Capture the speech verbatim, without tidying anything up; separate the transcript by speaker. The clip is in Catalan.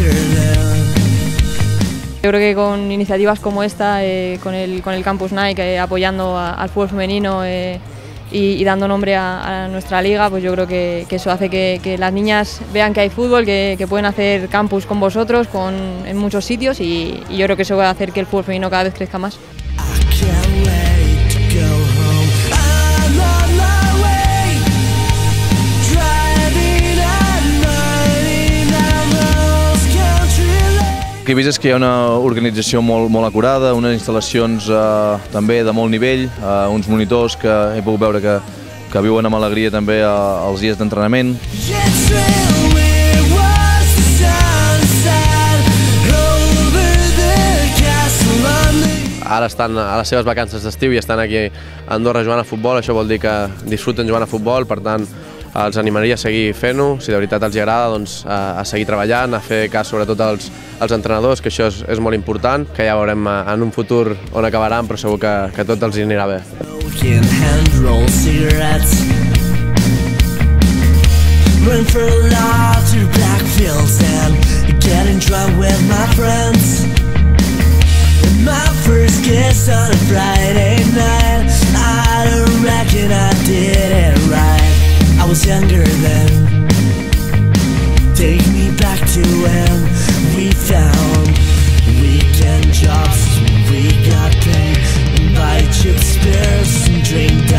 Speaker 1: Yo creo que con iniciativas como esta, eh, con, el, con el Campus Nike, eh, apoyando a, al fútbol femenino eh, y, y dando nombre a, a nuestra liga, pues yo creo que, que eso hace que, que las niñas vean que hay fútbol, que, que pueden hacer campus con vosotros con, en muchos sitios y, y yo creo que eso va a hacer que el fútbol femenino cada vez crezca más.
Speaker 2: El que he vist és que hi ha una organització molt, molt acurada, unes instal·lacions eh, també de molt nivell, eh, uns monitors que he pogut veure que, que viuen amb alegria també eh, els dies d'entrenament.
Speaker 3: Ara estan a les seves vacances d'estiu i estan aquí a Andorra jugant a futbol, això vol dir que disfruten jugant a futbol, per tant els animaria a seguir fent-ho, si de veritat els agrada, doncs, a, a seguir treballant, a fer cas sobretot als, als entrenadors, que això és, és molt important, que ja veurem en un futur on acabaran, però segur que, que a tots els hi anirà bé.
Speaker 4: I was younger then. Take me back to when we found weekend jobs. We got paid and buy chips, beers and drink.